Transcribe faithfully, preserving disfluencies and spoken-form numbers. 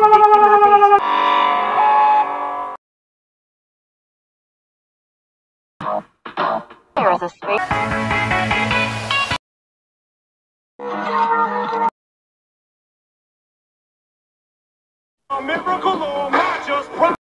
There is a space. A miracle or not just